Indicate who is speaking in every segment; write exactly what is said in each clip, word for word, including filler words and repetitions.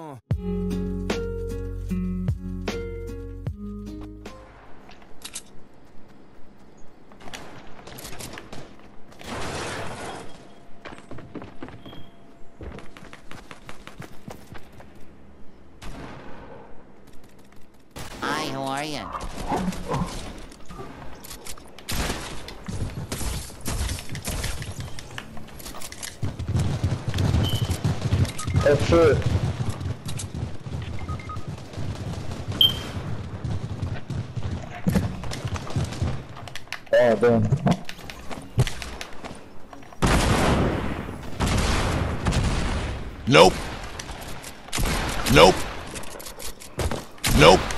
Speaker 1: Hi, how are you?
Speaker 2: That's it. Oh, damn.
Speaker 3: Nope. Nope. Nope.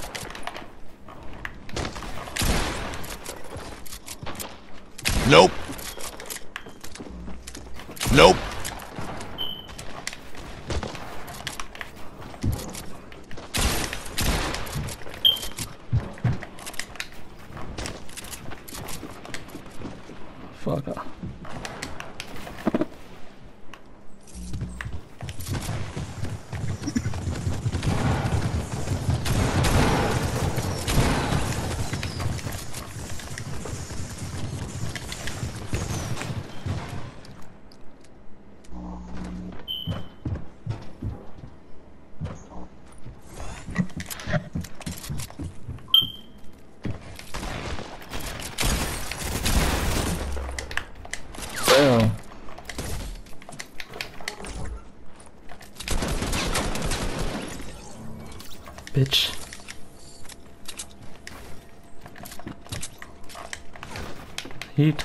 Speaker 3: Nope. Nope.
Speaker 4: Fuck off.
Speaker 2: Damn.
Speaker 4: Bitch. Heat.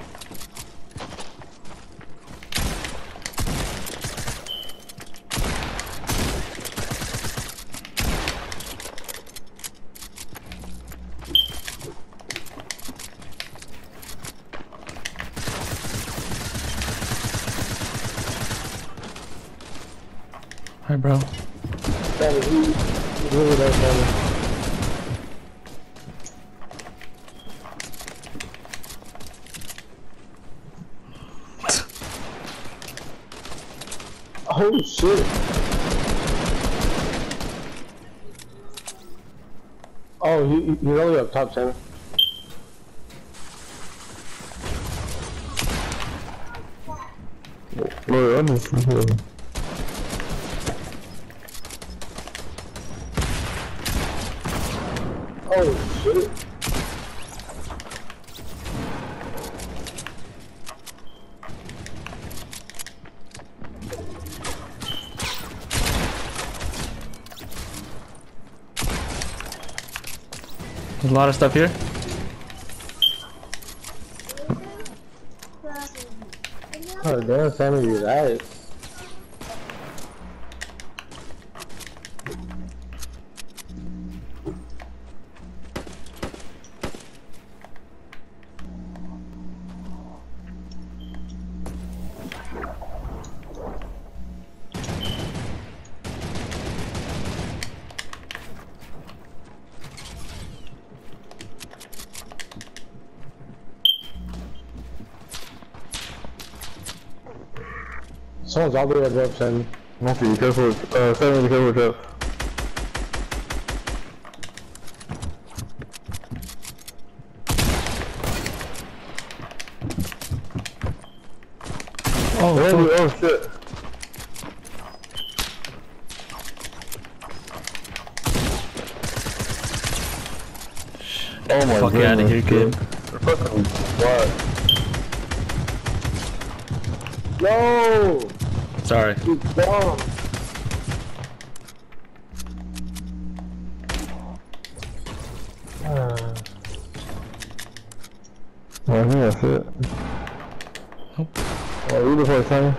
Speaker 4: Hi, bro.
Speaker 2: Sammy, he, he really does, Sammy. Oh shit. Oh, he, he's only up top, Sammy. Wait, I'm just here. Oh shit.
Speaker 4: There's a lot of stuff here.
Speaker 2: Oh damn, Sammy, you're right. Someone's all the way above Sammy. Monkey, be careful. Uh, Sammy, be careful with Jeff.
Speaker 4: Oh,
Speaker 2: Oh,
Speaker 4: fuck.
Speaker 2: oh shit. Oh my
Speaker 4: Fuck
Speaker 2: goodness,
Speaker 4: out of here, kid.
Speaker 2: Fucking what? No!
Speaker 4: Sorry.
Speaker 2: You dumb! Uh, I think that's it.
Speaker 4: Nope.
Speaker 2: Oh, you before Sammy?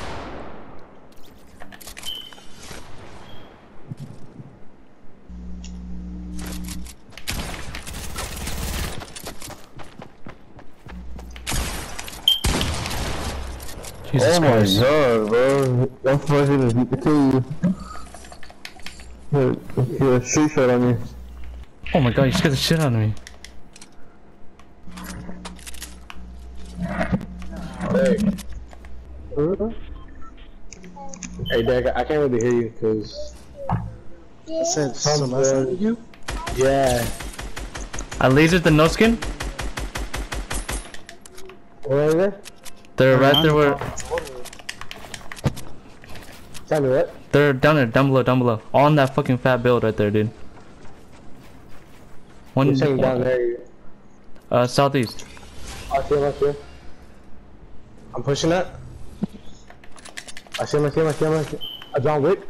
Speaker 4: Jesus
Speaker 2: oh
Speaker 4: Christ.
Speaker 2: my god, bro. That's why he didn't kill you. He he had a straight shot on you.
Speaker 4: Oh my god, you scared the shit out of me.
Speaker 2: Hey. Hey, Dag, I can't really hear you because
Speaker 5: I said
Speaker 2: some
Speaker 5: some
Speaker 2: uh,
Speaker 5: you?
Speaker 2: yeah.
Speaker 4: I lasered the no skin.
Speaker 2: Where is it?
Speaker 4: They're
Speaker 5: I'm
Speaker 4: right
Speaker 5: on
Speaker 4: there
Speaker 5: the
Speaker 4: where
Speaker 5: phone.
Speaker 2: Tell me what?
Speaker 4: they're down there, down below, down below. On that fucking fat build right there, dude. One
Speaker 2: You're saying down there.
Speaker 4: uh southeast.
Speaker 2: I see him, I see him. I'm pushing that. I see him, I see him, I see him, I see him. Uh, John Wick.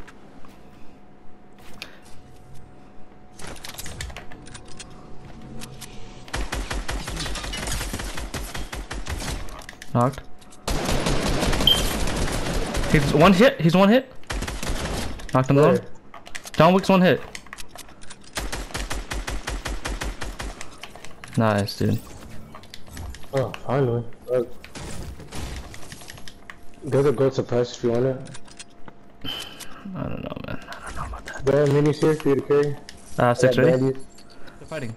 Speaker 4: Knocked. He's one hit. He's one hit. Knocked him down.
Speaker 2: Where?
Speaker 4: John Wick's one hit. Nice, dude.
Speaker 2: Oh, finally. Uh, there's a gold suppress if you want it.
Speaker 4: I don't know, man. I don't know about that.
Speaker 2: There are minis here for you to carry.
Speaker 4: Uh, six
Speaker 2: I got
Speaker 4: ready.
Speaker 2: bandies.
Speaker 4: They're fighting.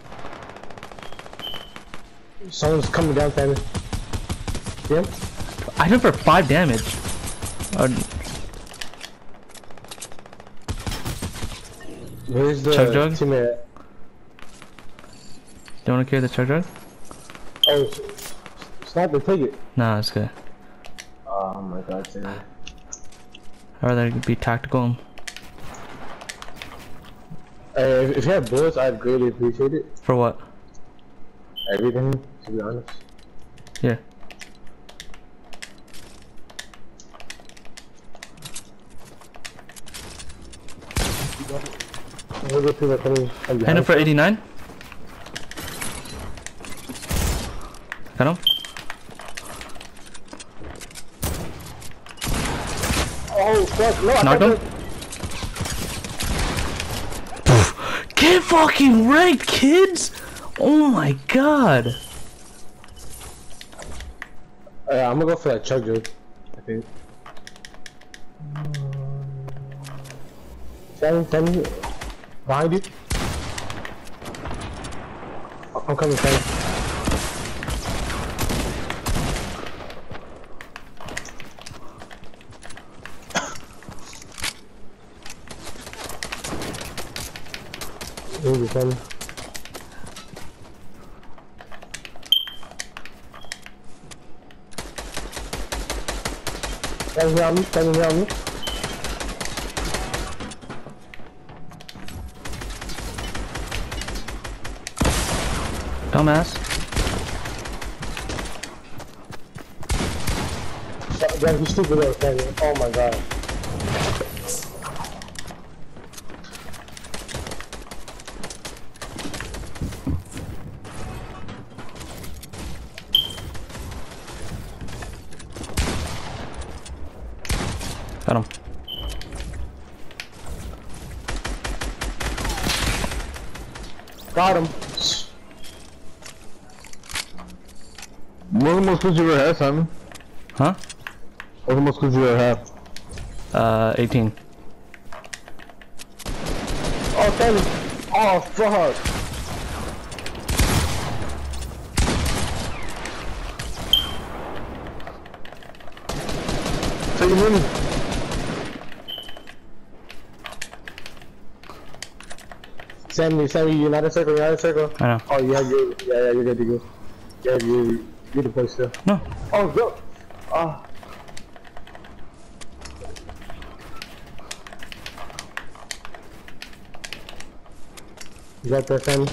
Speaker 2: Someone's coming down, Simon. See him?
Speaker 4: I hit him for five damage. Uh,
Speaker 2: Where's the
Speaker 4: Chug jug?
Speaker 2: teammate at?
Speaker 4: do you want to carry the chug jug?
Speaker 2: Oh, s- sniper, take it.
Speaker 4: Nah, it's good.
Speaker 2: Oh my god, Simon.
Speaker 4: I'd rather be tactical. And
Speaker 2: Hey, if, if you had bullets, I'd greatly appreciate it.
Speaker 4: for what?
Speaker 2: Everything, to be honest.
Speaker 4: Here.
Speaker 2: Where's the people coming from
Speaker 4: Hit
Speaker 2: behind?
Speaker 4: him for eighty-nine. Got him.
Speaker 2: Oh, fuck, no, I
Speaker 4: Knocked
Speaker 2: can't
Speaker 4: him. Get fucking wrecked, kids! Oh my god.
Speaker 2: Uh, I'm gonna go for that chug jug, I think. Simon, Simon, behind you. I'm coming, Simon. Easy, Simon. Simon, here on me, Simon, here on me.
Speaker 4: Dumbass.
Speaker 2: Damn, you stupid little Simon. Oh my god.
Speaker 4: Got him.
Speaker 2: Got him. What's the most good you ever had, Simon?
Speaker 4: Huh?
Speaker 2: What's the most good you ever had?
Speaker 4: Uh, eighteen.
Speaker 2: Oh, Simon. Oh, fuck. Take a minute. Sammy, Sammy, you're not in circle, you're not in circle.
Speaker 4: I know.
Speaker 2: Oh, yeah, you're, yeah, yeah, you're good to go. Yeah, you're, you're the place still.
Speaker 4: No.
Speaker 2: Oh, go. Oh. You got that, Sammy?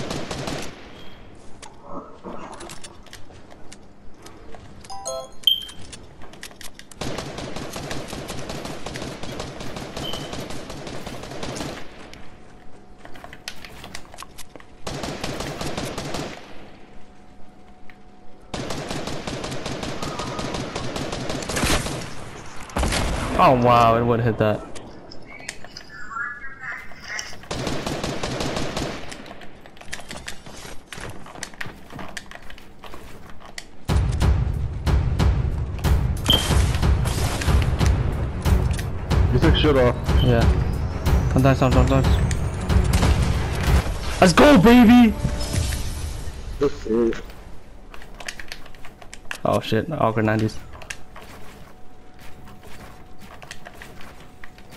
Speaker 4: Oh wow, it would hit that.
Speaker 2: You took shit off.
Speaker 4: Yeah. Sometimes, sometimes, sometimes. Let's go, baby!
Speaker 2: This is.
Speaker 4: Oh shit, awkward nineties.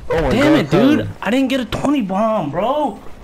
Speaker 2: Oh my
Speaker 4: Damn
Speaker 2: God,
Speaker 4: it, dude.
Speaker 2: Tyler.
Speaker 4: I didn't get a Tony bomb, bro.